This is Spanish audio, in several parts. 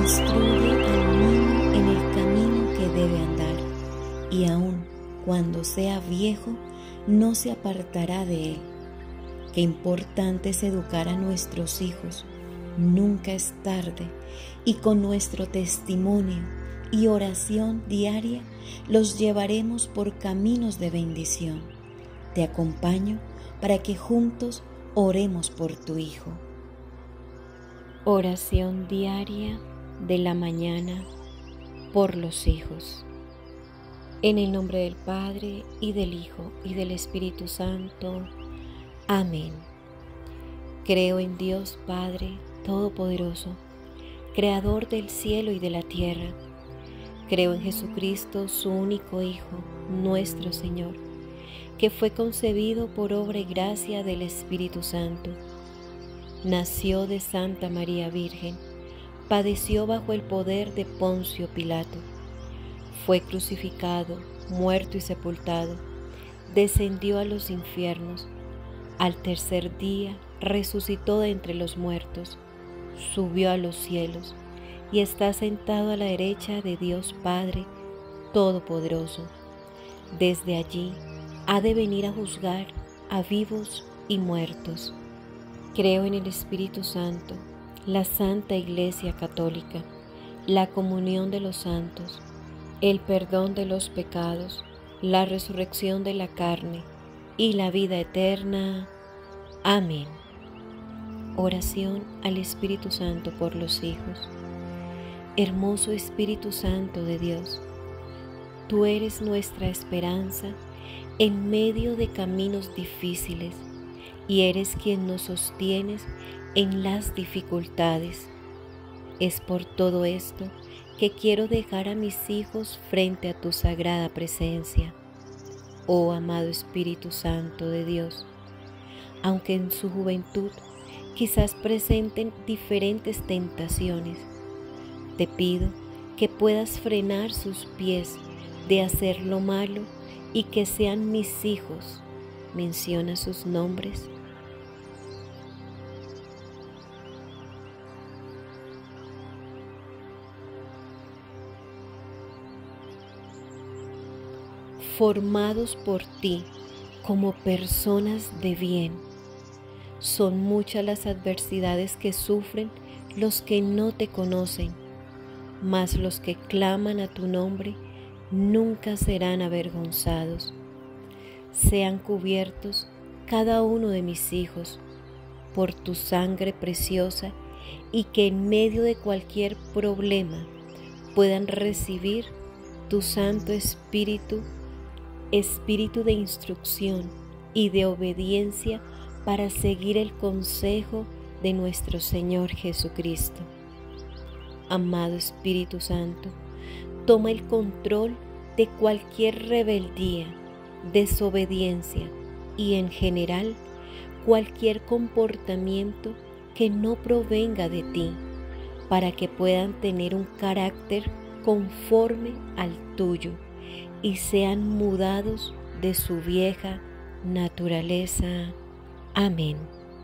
Instruye al niño en el camino que debe andar, y aun cuando sea viejo, no se apartará de él. Qué importante es educar a nuestros hijos. Nunca es tarde, y con nuestro testimonio y oración diaria los llevaremos por caminos de bendición. Te acompaño para que juntos oremos por tu hijo. Oración diaria de la mañana por los hijos. En el nombre del Padre, y del Hijo, y del Espíritu Santo. Amén. Creo en Dios Padre Todopoderoso, Creador del cielo y de la tierra. Creo en Jesucristo, su único Hijo, nuestro Señor, que fue concebido por obra y gracia del Espíritu Santo. Nació de Santa María Virgen, padeció bajo el poder de Poncio Pilato, fue crucificado, muerto y sepultado, descendió a los infiernos, al tercer día resucitó de entre los muertos, subió a los cielos y está sentado a la derecha de Dios Padre Todopoderoso. Desde allí ha de venir a juzgar a vivos y muertos. Creo en el Espíritu Santo, la Santa Iglesia Católica, la comunión de los santos, el perdón de los pecados, la resurrección de la carne y la vida eterna. Amén. Oración al Espíritu Santo por los hijos. Hermoso Espíritu Santo de Dios, tú eres nuestra esperanza en medio de caminos difíciles y eres quien nos sostienes en las dificultades. Es por todo esto que quiero dejar a mis hijos frente a tu sagrada presencia. Oh amado Espíritu Santo de Dios, aunque en su juventud quizás presenten diferentes tentaciones, te pido que puedas frenar sus pies de hacer lo malo y que sean mis hijos. Menciona sus nombres. Formados por ti como personas de bien. Son muchas las adversidades que sufren los que no te conocen, mas los que claman a tu nombre nunca serán avergonzados. Sean cubiertos cada uno de mis hijos por tu sangre preciosa y que en medio de cualquier problema puedan recibir tu Santo Espíritu, Espíritu de instrucción y de obediencia para seguir el consejo de nuestro Señor Jesucristo. Amado Espíritu Santo, toma el control de cualquier rebeldía, desobediencia y en general cualquier comportamiento que no provenga de ti, para que puedan tener un carácter conforme al tuyo y sean mudados de su vieja naturaleza. Amén.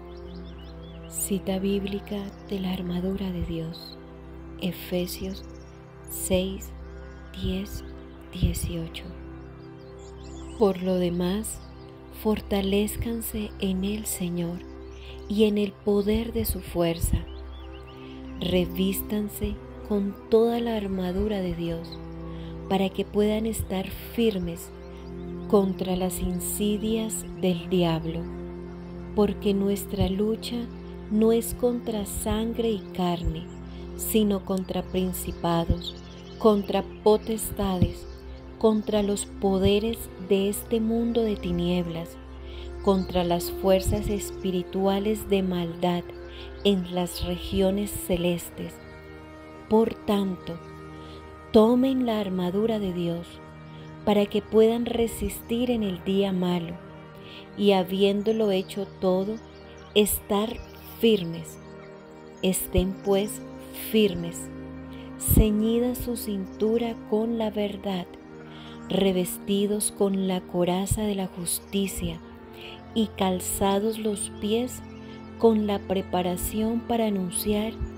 Cita bíblica de la armadura de Dios, Efesios 6, 10, 18. Por lo demás, fortalézcanse en el Señor y en el poder de su fuerza. Revístanse con toda la armadura de Dios para que puedan estar firmes contra las insidias del diablo, porque nuestra lucha no es contra sangre y carne, sino contra principados, contra potestades, contra los poderes de este mundo de tinieblas, contra las fuerzas espirituales de maldad en las regiones celestes. Por tanto, tomen la armadura de Dios para que puedan resistir en el día malo y, habiéndolo hecho todo, estar firmes. Estén pues firmes, ceñida su cintura con la verdad, revestidos con la coraza de la justicia y calzados los pies con la preparación para anunciar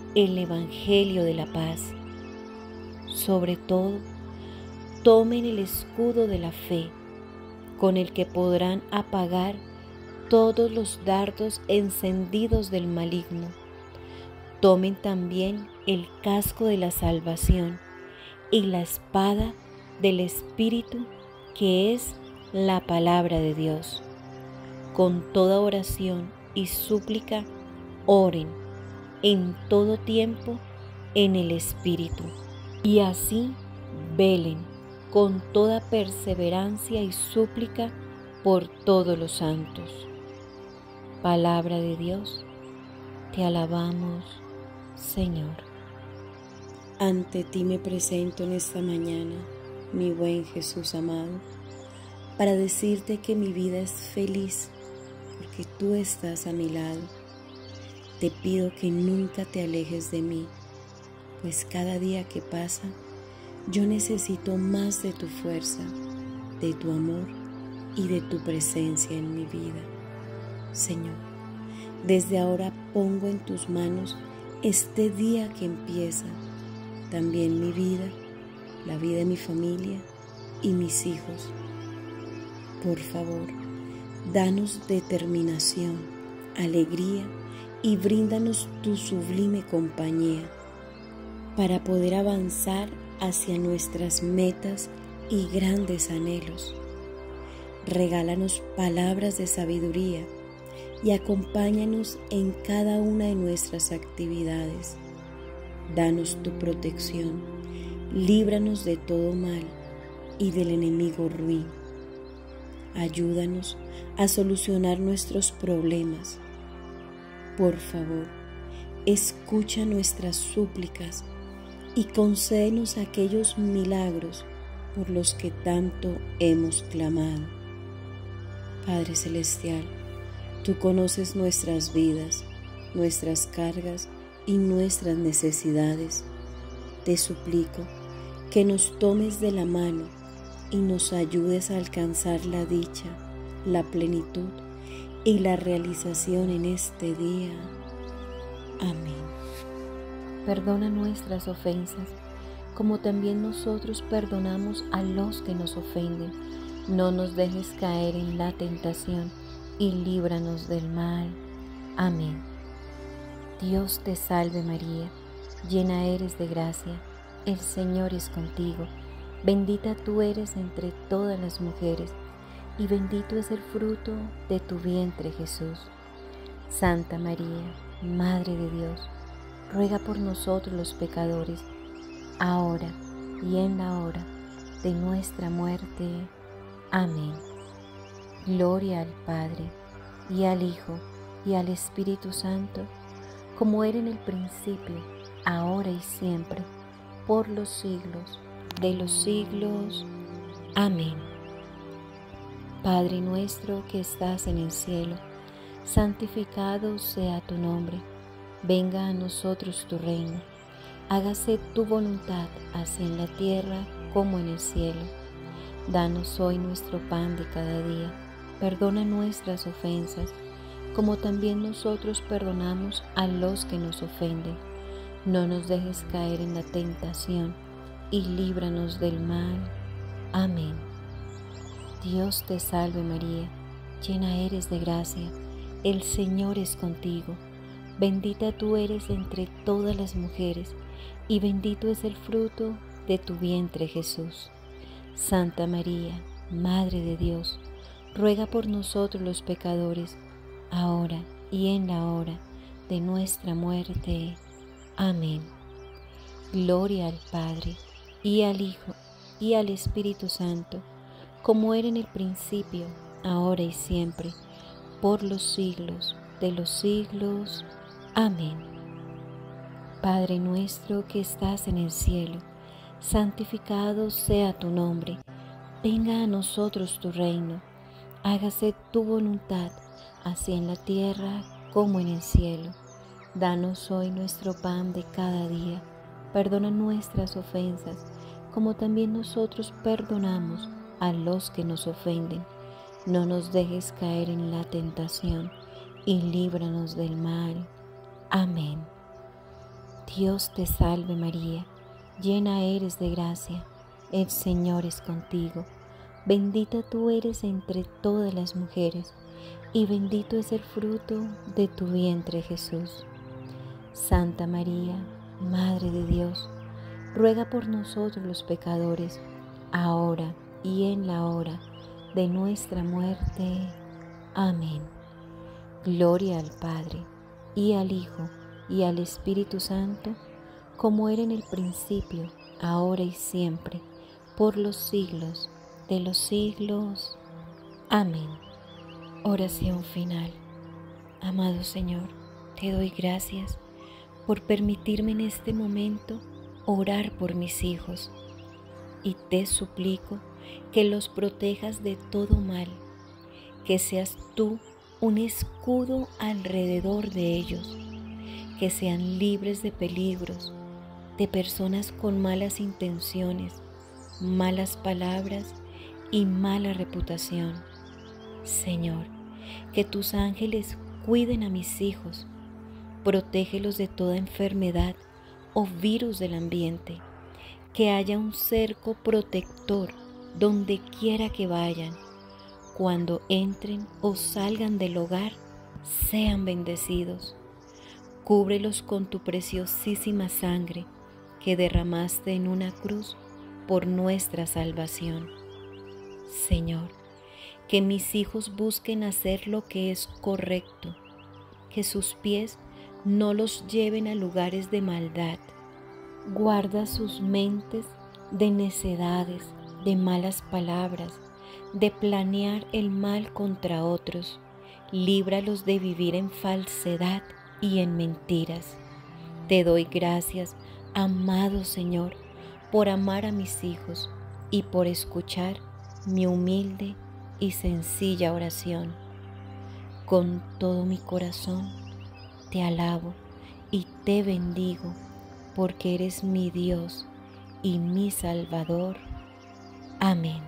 el Evangelio de la paz. Sobre todo, tomen el escudo de la fe, con el que podrán apagar todos los dardos encendidos del maligno. Tomen también el casco de la salvación y la espada del Espíritu, que es la palabra de Dios. Con toda oración y súplica, oren en todo tiempo en el Espíritu, y así velen con toda perseverancia y súplica por todos los santos. Palabra de Dios, te alabamos, Señor. Ante ti me presento en esta mañana, mi buen Jesús amado, para decirte que mi vida es feliz porque tú estás a mi lado. Te pido que nunca te alejes de mí, pues cada día que pasa, yo necesito más de tu fuerza, de tu amor y de tu presencia en mi vida. Señor, desde ahora pongo en tus manos este día que empieza, también mi vida, la vida de mi familia y mis hijos. Por favor, danos determinación, alegría y bríndanos tu sublime compañía para poder avanzar hacia nuestras metas y grandes anhelos. Regálanos palabras de sabiduría y acompáñanos en cada una de nuestras actividades. Danos tu protección, líbranos de todo mal y del enemigo ruin. Ayúdanos a solucionar nuestros problemas. Por favor, escucha nuestras súplicas y concédenos aquellos milagros por los que tanto hemos clamado. Padre Celestial, tú conoces nuestras vidas, nuestras cargas y nuestras necesidades. Te suplico que nos tomes de la mano y nos ayudes a alcanzar la dicha, la plenitud y la realización en este día. Amén. Perdona nuestras ofensas, como también nosotros perdonamos a los que nos ofenden. No nos dejes caer en la tentación y líbranos del mal. Amén. Dios te salve María, llena eres de gracia, el Señor es contigo. Bendita tú eres entre todas las mujeres, y bendito es el fruto de tu vientre Jesús. Santa María, Madre de Dios, ruega por nosotros los pecadores, ahora y en la hora de nuestra muerte. Amén. Gloria al Padre, y al Hijo, y al Espíritu Santo, como era en el principio, ahora y siempre, por los siglos de los siglos. Amén. Padre nuestro que estás en el cielo, santificado sea tu nombre. Venga a nosotros tu reino. Hágase tu voluntad, así en la tierra como en el cielo. Danos hoy nuestro pan de cada día. Perdona nuestras ofensas, como también nosotros perdonamos a los que nos ofenden. No nos dejes caer en la tentación, y líbranos del mal. Amén. Dios te salve María, llena eres de gracia, el Señor es contigo. Bendita tú eres entre todas las mujeres, y bendito es el fruto de tu vientre Jesús. Santa María, Madre de Dios, ruega por nosotros los pecadores, ahora y en la hora de nuestra muerte. Amén. Gloria al Padre, y al Hijo, y al Espíritu Santo, como era en el principio, ahora y siempre, por los siglos de los siglos. Amén. Padre nuestro que estás en el cielo, santificado sea tu nombre. Venga a nosotros tu reino. Hágase tu voluntad, así en la tierra como en el cielo. Danos hoy nuestro pan de cada día. Perdona nuestras ofensas, como también nosotros perdonamos a los que nos ofenden. No nos dejes caer en la tentación, y líbranos del mal. Amén. Dios te salve María, llena eres de gracia, el Señor es contigo. Bendita tú eres entre todas las mujeres, y bendito es el fruto de tu vientre Jesús. Santa María, Madre de Dios, ruega por nosotros los pecadores, ahora y en la hora de nuestra muerte. Amén. Gloria al Padre, y al Hijo, y al Espíritu Santo, como era en el principio, ahora y siempre, por los siglos de los siglos. Amén. Oración final. Amado Señor, te doy gracias por permitirme en este momento orar por mis hijos, y te suplico que los protejas de todo mal, que seas tú un escudo alrededor de ellos, que sean libres de peligros, de personas con malas intenciones, malas palabras y mala reputación. Señor, que tus ángeles cuiden a mis hijos, protégelos de toda enfermedad o virus del ambiente, que haya un cerco protector donde quiera que vayan. Cuando entren o salgan del hogar, sean bendecidos. Cúbrelos con tu preciosísima sangre que derramaste en una cruz por nuestra salvación. Señor, que mis hijos busquen hacer lo que es correcto, que sus pies no los lleven a lugares de maldad. Guarda sus mentes de necedades, de malas palabras, de planear el mal contra otros. Líbralos de vivir en falsedad y en mentiras. Te doy gracias, amado Señor, por amar a mis hijos y por escuchar mi humilde y sencilla oración. Con todo mi corazón te alabo y te bendigo, porque eres mi Dios y mi Salvador. Amén.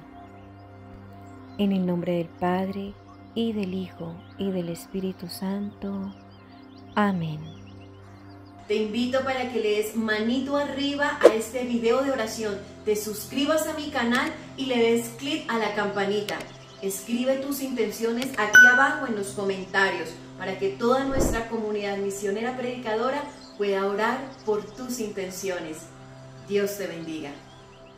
En el nombre del Padre, y del Hijo, y del Espíritu Santo. Amén. Te invito para que le des manito arriba a este video de oración, te suscribas a mi canal y le des clic a la campanita. Escribe tus intenciones aquí abajo en los comentarios para que toda nuestra comunidad misionera predicadora pueda orar por tus intenciones. Dios te bendiga.